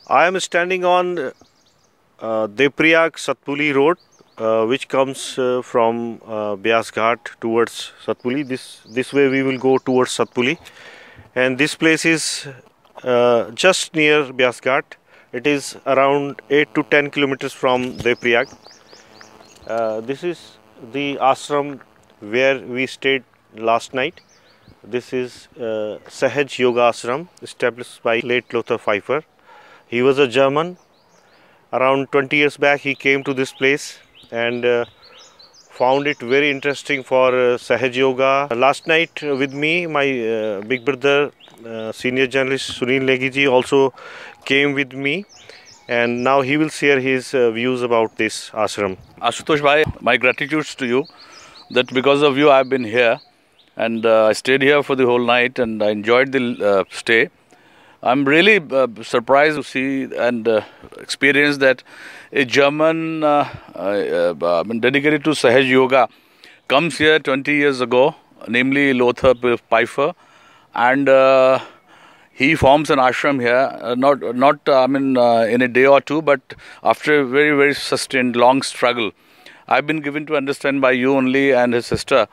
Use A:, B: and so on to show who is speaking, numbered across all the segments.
A: I am standing on Devprayag Satpuli road, which comes from Vyasghat towards Satpuli. This way we will go towards Satpuli, and this place is just near Vyasghat. It is around 8 to 10 kilometers from Devprayag. This is the ashram where we stayed last night. This is Sahaj Yoga Ashram, established by late Lothar Pfifer. He was a German. Around 20 years back he came to this place and found it very interesting for Sahaj Yoga. Last night with me, my big brother, senior journalist Sunil Negiji also came with me, and now he will share his views about this ashram.
B: Ashutosh bhai, my gratitude to you that because of you I have been here, and I stayed here for the whole night and I enjoyed the stay. I'm really surprised to see and experience that a German dedicated to Sahaj Yoga comes here 20 years ago, namely Lothar Pfifer, and he forms an ashram here, not in a day or two, but after a very, very sustained, long struggle. I've been given to understand by you only and his sister,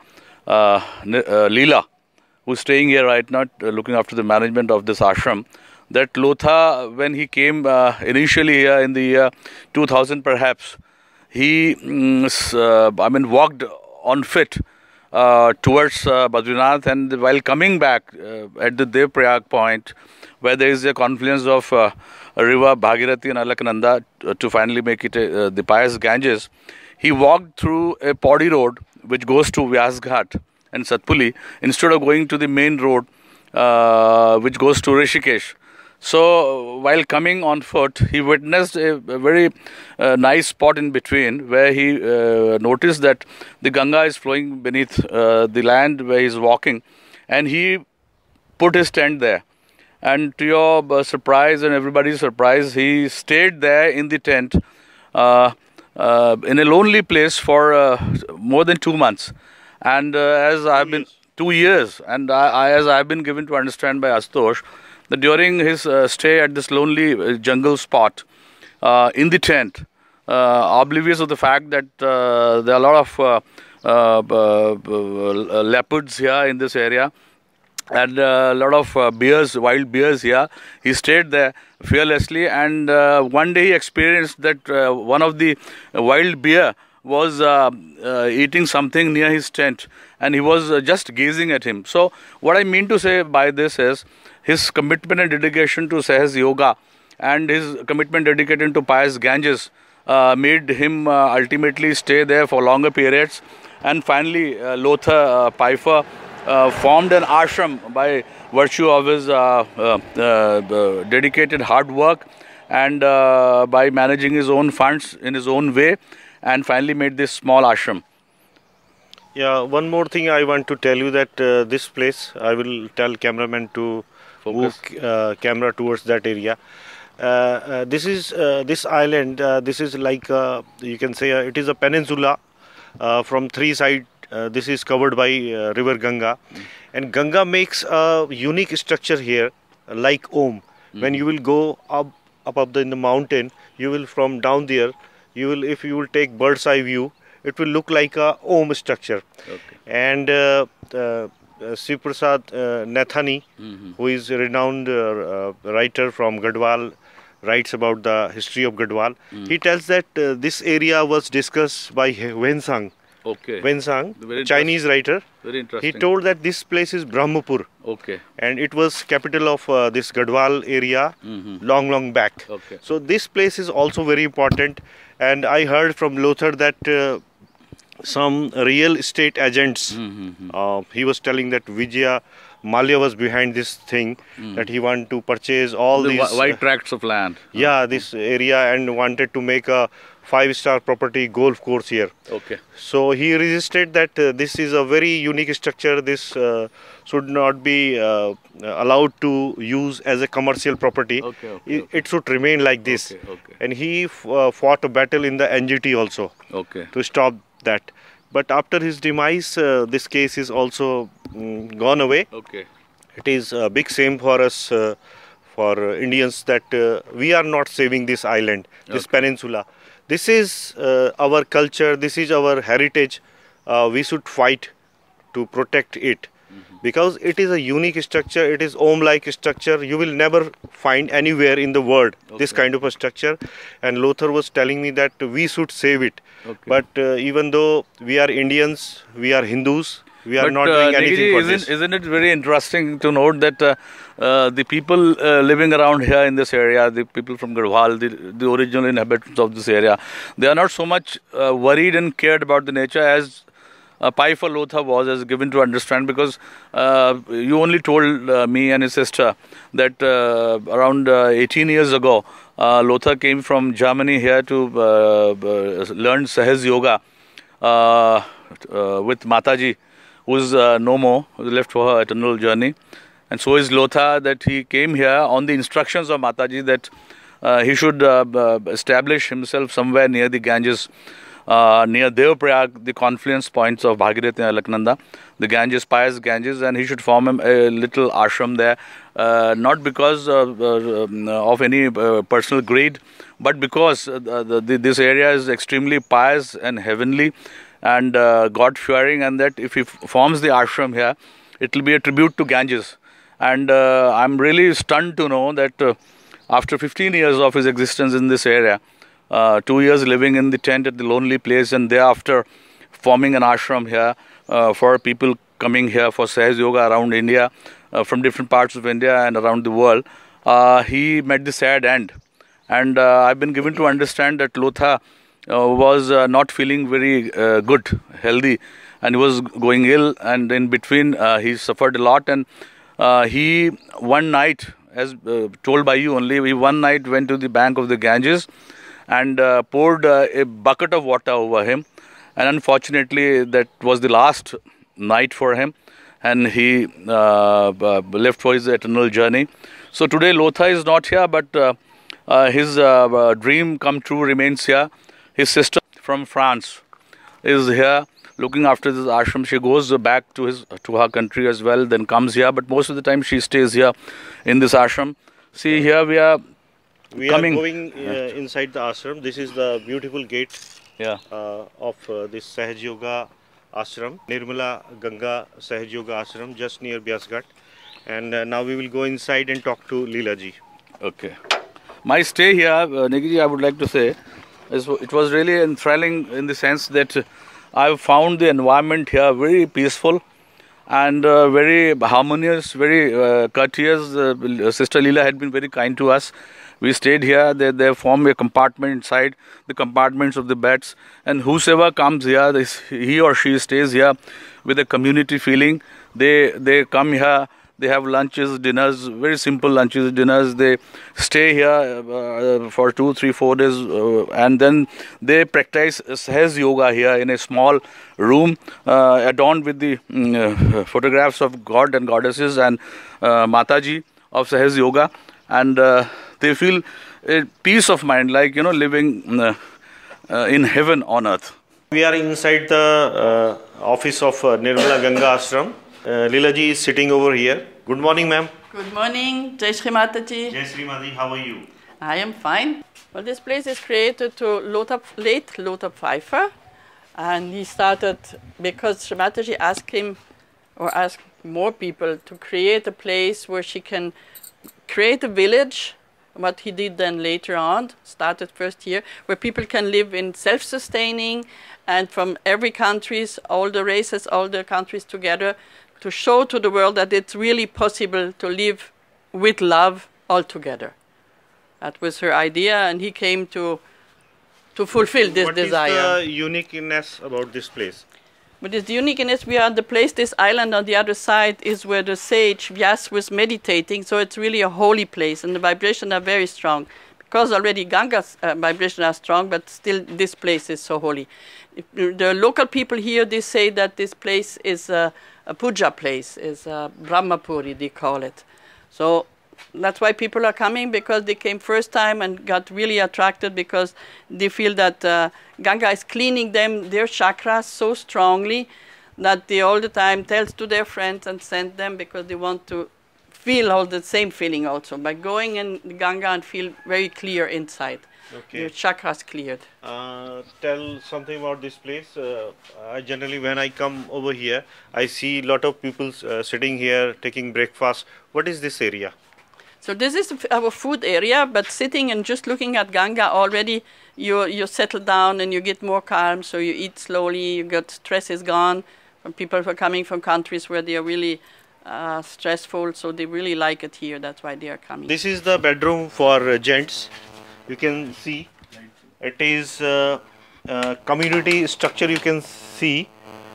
B: Leela, who's staying here right now, looking after the management of this ashram, that Lothar, when he came initially here in the year 2000 perhaps, he walked on foot towards Bhagirathi, and while coming back at the Devprayag point, where there is a confluence of river Bhagirathi and Alaknanda to finally make it the pious Ganges, he walked through a poddy road which goes to Vyasghat and Satpuli instead of going to the main road which goes to Rishikesh. So while coming on foot, he witnessed a very nice spot in between where he noticed that the Ganga is flowing beneath the land where he is walking, and he put his tent there. And to your surprise and everybody's surprise, he stayed there in the tent in a lonely place for more than 2 months. And as I've been 2 years, and as I've been given to understand by Ashutosh, that during his stay at this lonely jungle spot in the tent, oblivious of the fact that there are a lot of leopards here in this area, and a lot of bears, wild bears here, he stayed there fearlessly, and one day he experienced that one of the wild bear was eating something near his tent, and he was just gazing at him. So what I mean to say by this is his commitment and dedication to Sahaj Yoga and his commitment dedicated to pious Ganges made him ultimately stay there for longer periods. And finally, Lothar Pfifer formed an ashram by virtue of his dedicated hard work and by managing his own funds in his own way, and finally made this small ashram.
A: Yeah, one more thing I want to tell you that this place, I will tell cameraman to move camera towards that area. This is this island. This is like you can say it is a peninsula from 3 sides. This is covered by river Ganga, and Ganga makes a unique structure here, like Om. When you will go up in the mountain, you will from down there. You will, if you will take bird's eye view, it will look like a Om structure. Okay. And Siprasad Nathani, who is a renowned writer from Garhwal, writes about the history of Garhwal. He tells that this area was discussed by Wensang.
B: Okay.
A: Wensang, Chinese writer.
B: Very interesting.
A: He told that this place is Brahmapur.
B: Okay.
A: And it was capital of this Garhwal area long back.
B: Okay.
A: So this place is also very important. And I heard from Lothar that some real estate agents, he was telling that Vijaya Malia was behind this thing, that he wanted to purchase all these
B: wide tracts of land.
A: Yeah, this area, and wanted to make a 5-star property golf course here.
B: Okay.
A: So he resisted that this is a very unique structure. This should not be allowed to use as a commercial property.
B: Okay.
A: It should remain like this.
B: Okay.
A: And he fought a battle in the NGT also to stop that. But after his demise, this case is also gone away.
B: Okay.
A: It is a big shame for us for Indians that we are not saving this island, this peninsula. This is our culture, this is our heritage. We should fight to protect it because it is a unique structure, it is Om-like structure. You will never find anywhere in the world this kind of a structure. And Lothar was telling me that we should save it. But even though we are Indians, we are Hindus, we are not doing anything for this.
B: Isn't it very interesting to note that the people living around here in this area, the people from Garhwal, the original inhabitants of this area, they are not so much worried and cared about the nature as Pfifer Lothar was, as given to understand, because you only told me and his sister that around 18 years ago, Lothar came from Germany here to learn Sahaj Yoga with Mataji, who is no more, left for her eternal journey. And so is Lothar, that he came here on the instructions of Mataji that he should establish himself somewhere near the Ganges, near Devprayag, the confluence points of Bhagirathi and Alaknanda, the Ganges, pious Ganges, and he should form a little ashram there, not because of any personal greed, but because this area is extremely pious and heavenly and God-fearing, and that if he forms the ashram here, it will be a tribute to Ganges. And I'm really stunned to know that after 15 years of his existence in this area, 2 years living in the tent at the lonely place, and thereafter forming an ashram here for people coming here for Sahaj Yoga around India, from different parts of India and around the world, he met the sad end. And I've been given to understand that Lothar was not feeling very good, healthy, and he was going ill, and in between he suffered a lot. And he one night, as told by you only, he one night went to the bank of the Ganges and poured a bucket of water over him, and unfortunately that was the last night for him, and he left for his eternal journey. So today Lothar is not here, but his dream come true remains here. His sister from France is here looking after this ashram. She goes back to her country as well, then comes here, but most of the time she stays here in this ashram. See, here we are
A: going inside the ashram. This is the beautiful gate of this Sahaj Yoga Ashram, Nirmala Ganga Sahaj Yoga Ashram, just near Vyasghat. And now we will go inside and talk to Leela ji.
B: Okay. My stay here, Nigiji, I would like to say, it was really enthralling in the sense that I found the environment here very peaceful and very harmonious, very courteous. Sister Leela had been very kind to us. We stayed here. They form a compartment inside the compartments of the beds, and whosoever comes here, he or she stays here with a community feeling. They come here. They have lunches, dinners, very simple lunches, dinners. They stay here for 2, 3, 4 days, and then they practice Sahaj Yoga here in a small room adorned with the photographs of God and goddesses and Mataji of Sahaj Yoga, and they feel a peace of mind, like, living in heaven on earth.
A: We are inside the office of Nirmala Ganga Ashram. Leela ji is sitting over here. Good morning, ma'am.
C: Good morning, Jai Shri Mataji.
A: Jai Shri Mataji, how are you?
C: I am fine. Well, this place is created to late Lothar Pfifer, and he started because Shri Mataji asked him, or asked more people, to create a place where she can create a village. What he did then later on, started first here, where people can live in self-sustaining, and from every countries, all the races, all the countries together, to show to the world that it's really possible to live with love all together. That was her idea, and he came to fulfill this desire.
A: What is the uniqueness about this place?
C: But it's the uniqueness, we are the place, this island on the other side is where the sage Vyas was meditating, so it's really a holy place, and the vibrations are very strong. Because already Ganga's vibrations are strong, but still this place is so holy. The local people here, they say that this place is a puja place, is Brahmapuri, they call it. So that's why people are coming, because they came first time and got really attracted, because they feel that Ganga is cleaning them, their chakras so strongly that they all the time tells to their friends and send them, because they want to feel all the same feeling also by going in the Ganga and feel very clear inside.
A: Okay.
C: Your chakras cleared.
A: Tell something about this place. I generally, when I come over here, I see a lot of people sitting here taking breakfast. What is this area?
C: So this is our food area, but sitting and just looking at Ganga already, you settle down and you get more calm. So you eat slowly. You got stress is gone. From people who are coming from countries where they are really stressful, so they really like it here. That's why they are coming.
A: This is the bedroom for gents. You can see it is community structure. You can see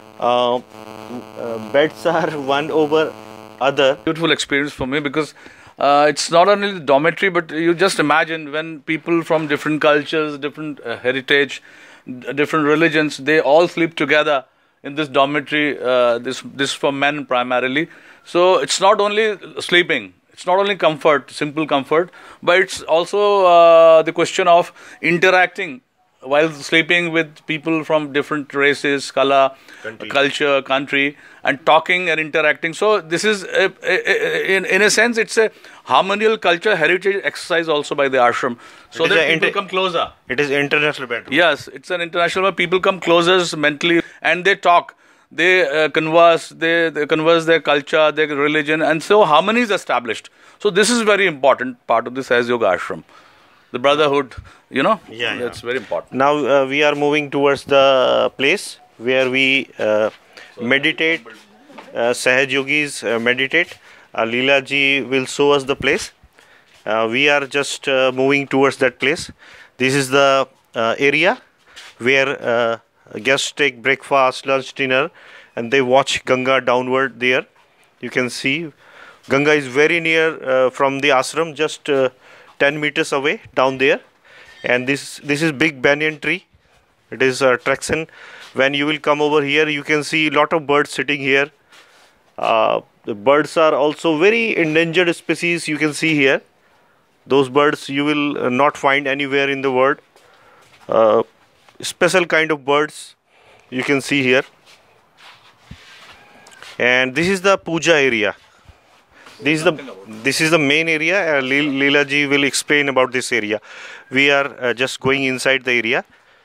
A: beds are one over other.
B: Beautiful experience for me because it's not only the dormitory, but you just imagine when people from different cultures, different heritage, different religions, they all sleep together in this dormitory. This for men primarily. So it's not only sleeping. It's not only comfort, simple comfort, but it's also the question of interacting while sleeping with people from different races, color, culture, country, and talking and interacting. So this is, in a sense, it's a harmonial culture heritage exercise also by the ashram. So that people come closer.
A: It is international bedroom.
B: Yes, it's an international where people come closer mentally and they talk. They converse, they converse their culture, their religion, and so harmony is established. So this is very important part of the Sahaj Yoga Ashram. The brotherhood, that's very important.
A: Now we are moving towards the place where we meditate. Sahaj Yogis meditate. Leela ji will show us the place. We are just moving towards that place. This is the area where guests take breakfast, lunch, dinner, and they watch Ganga downward there. You can see Ganga is very near from the ashram, just 10 meters away down there. And this is big banyan tree. It is a attraction. When you will come over here, you can see a lot of birds sitting here. The birds are also very endangered species. You can see here. Those birds you will not find anywhere in the world. Special kind of birds you can see here. And this is the puja area. This is the main area. Leela ji will explain about this area. We are just going inside the area.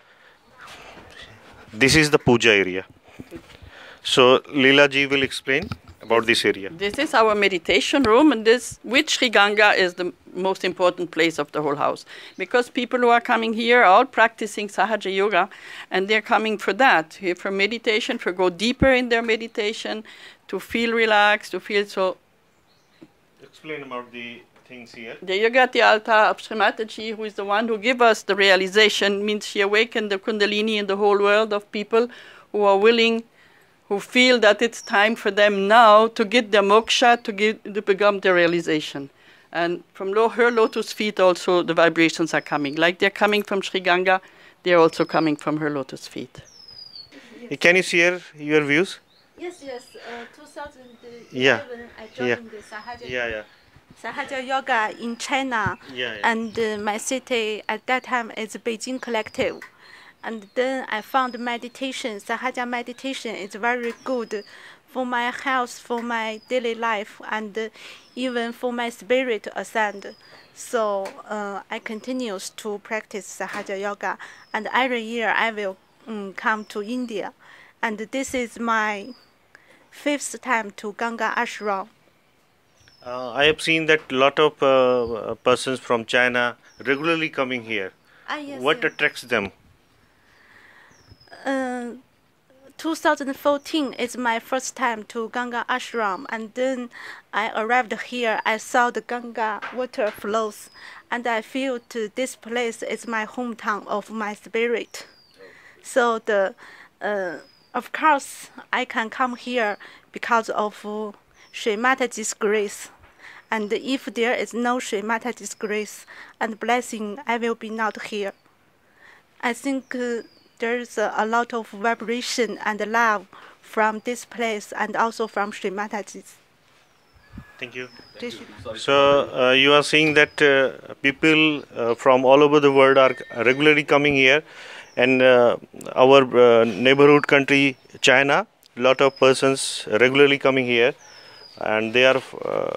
A: This is the puja area. So Leela ji will explain about this area.
C: This is our meditation room, and with Sri Ganga is the most important place of the whole house, because people who are coming here are all practicing Sahaj Yoga, and they're coming for that, here for meditation, for go deeper in their meditation, to feel relaxed, to feel so.
A: Explain about the things here.
C: The Yogati altar of Sri Mataji, who is the one who gave us the realization, means she awakened the Kundalini in the whole world of people who are willing, who feel that it's time for them now to get their moksha, to become their realization. And from her lotus feet also the vibrations are coming. Like they're coming from Sri Ganga, they're also coming from her lotus feet.
A: Can you share your views?
D: Yes. 2011,
A: Yeah.
D: I joined the Sahaj, Sahaj Yoga in China.
A: Yeah.
D: And my city at that time is Beijing Collective. And then I found meditation, Sahaja meditation is very good for my health, for my daily life, and even for my spirit ascend. So I continue to practice Sahaja Yoga, and every year I will come to India. And this is my 5th time to Ganga Ashram.
A: I have seen that a lot of persons from China regularly coming here.
D: Yes,
A: What attracts them?
D: 2014 is my first time to Ganga Ashram, and then I arrived here. I saw the Ganga water flows, and I feel this place is my hometown of my spirit. So of course, I can come here because of Sri Mataji's grace. And if there is no Sri Mataji's grace and blessing, I will be not here. I think there's a lot of vibration and love from this place and also from Sri Mataji's.
A: Thank you. So you are seeing that people from all over the world are regularly coming here, and our neighborhood country China, lot of persons regularly coming here, and they are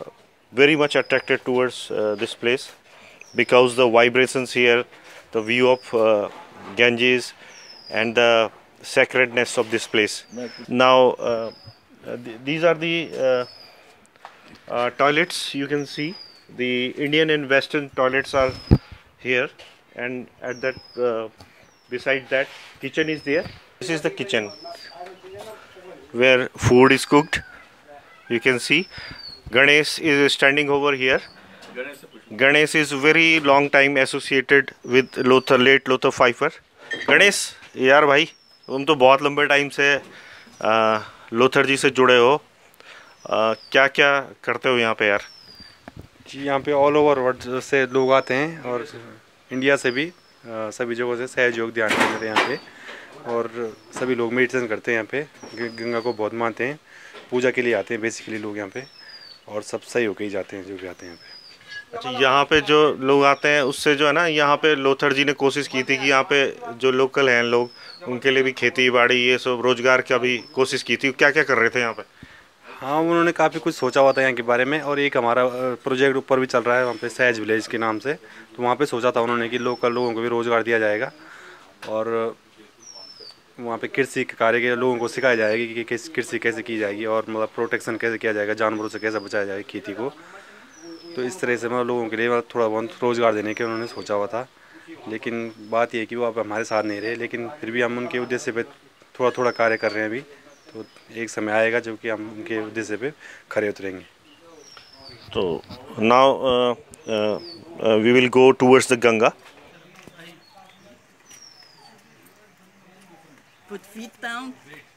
A: very much attracted towards this place because the vibrations here, the view of Ganges, and the sacredness of this place. Now, these are the toilets. You can see the Indian and Western toilets are here, and at that beside that kitchen is there. This is the kitchen where food is cooked. You can see Ganesh is standing over here. Ganesh is very long time associated with Lothar, late Lothar Pfifer. Ganesh यार भाई तुम तो बहुत लंबे time से Lothar जी से जुड़े हो, क्या क्या करते हो यहाँ पे यार?
E: जी यहाँ पे ऑल ओवर वर्ल्ड से लोग आते हैं और इंडिया से भी सभी जगहों से सहज योग ध्यान केंद्र है यहाँ पे, और सभी लोग मेडिटेशन करते हैं यहाँ पे, गंगा को बहुत मानते हैं, पूजा के लिए आते हैं बेसिकली लोग यहाँ पे, और सब सही होके ही जाते हैं जो भी आते हैं यहाँ पे।
A: अच्छा, यहाँ पे जो लोग आते हैं उससे जो है ना, यहाँ पे लोथर जी ने कोशिश की थी कि यहाँ पे जो लोकल हैं लोग उनके लिए भी खेती बाड़ी ये सब रोजगार का भी कोशिश की थी। क्या क्या कर रहे थे यहाँ पे?
E: हाँ, उन्होंने काफ़ी कुछ सोचा हुआ था यहाँ के बारे में, और एक हमारा प्रोजेक्ट ऊपर भी चल रहा है वहाँ पे सहज विलेज के नाम से, तो वहाँ पे सोचा था उन्होंने कि लोकल लोगों को भी रोज़गार दिया जाएगा, और वहाँ पे कृषि कार्य के लोगों को सिखाया जाएगी कि कृषि कैसे की जाएगी, और मतलब प्रोटेक्शन कैसे किया जाएगा, जानवरों से कैसे बचाया जाएगा खेती को। तो इस तरह से मतलब लोगों के लिए मतलब थोड़ा बहुत रोज़गार देने के उन्होंने सोचा हुआ था, लेकिन बात यह है कि वो अब हमारे साथ नहीं रहे, लेकिन फिर भी हम उनके उद्देश्य पे थोड़ा थोड़ा कार्य कर रहे हैं अभी, तो एक समय आएगा जब कि हम उनके उद्देश्य पे खरे उतरेंगे।
A: तो now we will go towards the Ganga.
C: Put feet down.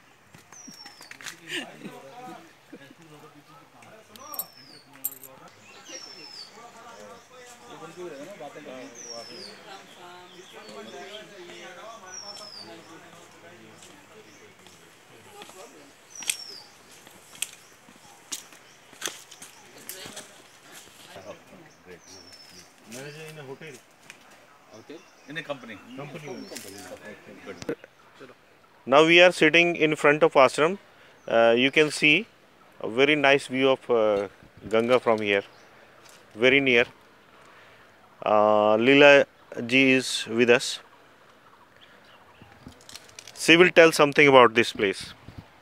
B: In a company.
A: Now we are sitting in front of ashram. You can see a very nice view of Ganga from here, very near. Leela ji is with us. She will tell something about this place.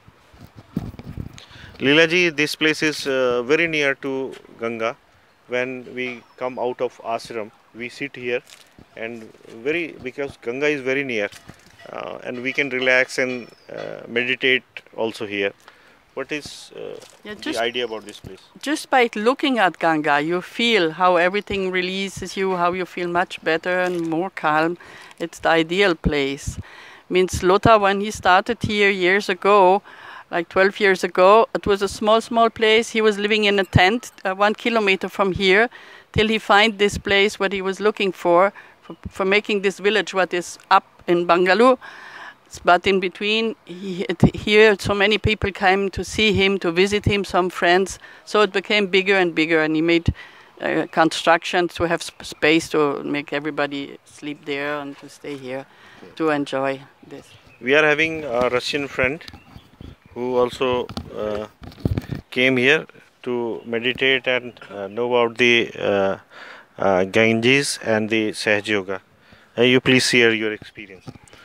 A: Leela ji, this place is very near to Ganga. When we come out of ashram, we sit here, and because Ganga is very near, and we can relax and meditate also here. What is the idea about this place?
C: Just by looking at Ganga, you feel how everything releases you, how you feel much better and more calm. It's the ideal place. Means Lothar, when he started here years ago, like 12 years ago, it was a small place. He was living in a tent 1 kilometer from here, till he find this place what he was looking for making this village what is up in Bangalore. But in between, here so many people came to see him, to visit him, some friends. So it became bigger and bigger, and he made construction to have space to make everybody sleep there and to stay here to enjoy this.
A: We are having a Russian friend who also came here to meditate and know about the Ganges and the Sahaj Yoga. You please share your experience.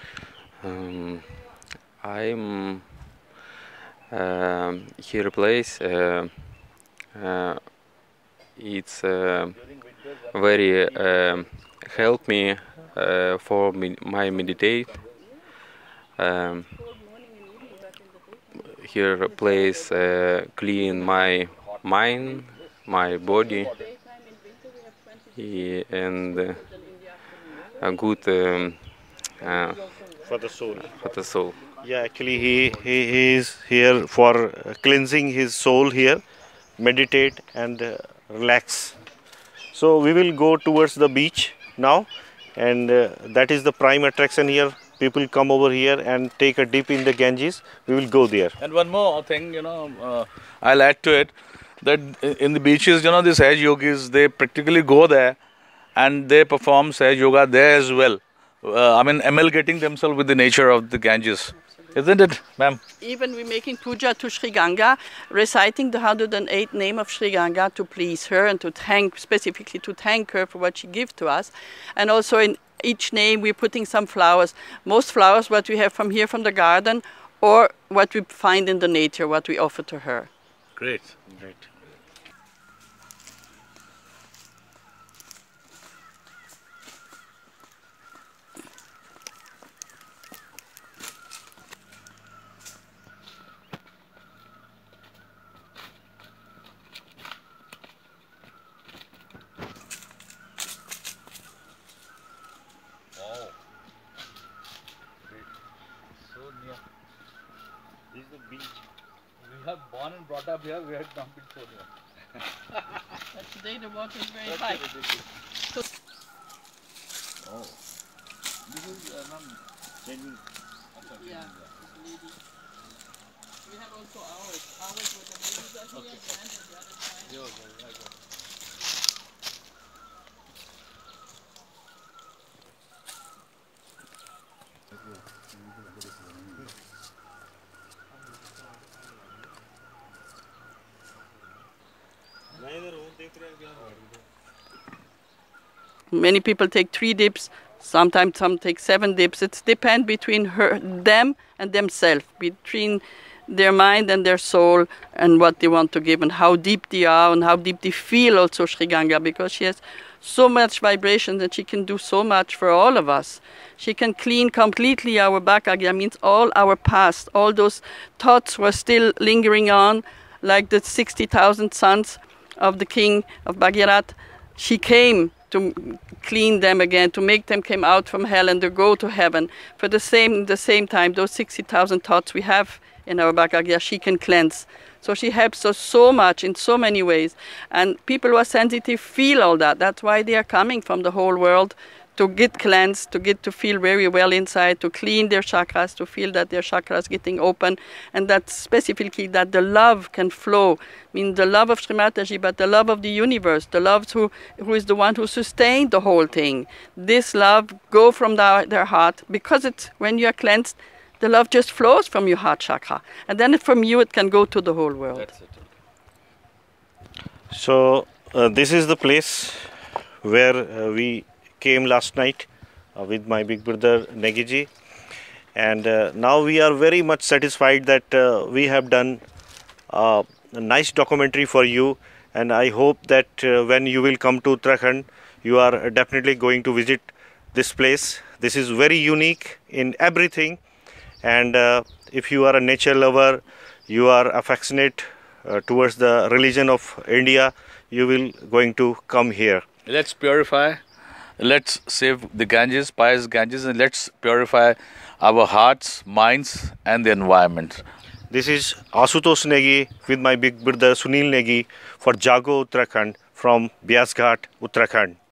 F: I'm here place. It's very help me for my meditate. Here place clean my mind, my body, and a good
A: For the soul.
F: for the soul.
A: Yeah, actually he is here for cleansing his soul here, meditate and relax. So we will go towards the beach now, and that is the prime attraction here. People come over here and take a dip in the Ganges. We will go there.
B: And one more thing, I'll add to it, that in the beaches, the Sahaj Yogis, they practically go there and they perform Sahaj Yoga there as well. Amalgating themselves with the nature of the Ganges. Isn't it, ma'am?
C: Even we're making puja to Sri Ganga, reciting the 108 name of Sri Ganga to please her and to thank, specifically to thank her for what she gives to us. And also in each name we're putting some flowers. Most flowers what we have from here from the garden, or what we find in the nature, what we offer to her.
B: Great. Great.
A: This is the beach.
B: We have born and brought up here, we have not been so near.
C: But today the water is very high.
B: Oh. This is
A: Changing.
C: Yeah, lady. We have also ours. Ours where the ladies are here and the other side.
B: yours, I got it.
C: Many people take 3 dips, sometimes some take 7 dips. It depends between them and themselves, between their mind and their soul and what they want to give and how deep they are and how deep they feel also Sri Ganga, because she has so much vibration that she can do so much for all of us. She can clean completely our Bhagirathi, means all our past, all those thoughts were still lingering on, like the 60,000 sons of the king of Bhagirath. She came to clean them again, to make them come out from hell and to go to heaven. For the same time, those 60,000 thoughts we have in our Bhagavad, she can cleanse. So she helps us so much in so many ways. And people who are sensitive feel all that. That's why they are coming from the whole world to get cleansed, to get to feel very well inside, to clean their chakras, to feel that their chakras getting open, and that specifically that the love can flow. I mean, the love of Sri Mataji, but the love of the universe, the love who is the one who sustained the whole thing. This love go from their heart, because it's when you are cleansed, the love just flows from your heart chakra, and then from you it can go to the whole world.
B: That's it.
A: So this is the place where we came last night with my big brother Negiji, and now we are very much satisfied that we have done a nice documentary for you, and I hope that when you will come to Uttarakhand, you are definitely going to visit this place. This is very unique in everything, and if you are a nature lover, you are affectionate towards the religion of India, you will going to come here.
B: Let's purify. Let's save the Ganges, pious Ganges, and let's purify our hearts, minds, and the environment.
A: This is Asutosh Negi with my big brother Sunil Negi for Jago Uttarakhand from Vyasghat, Uttarakhand.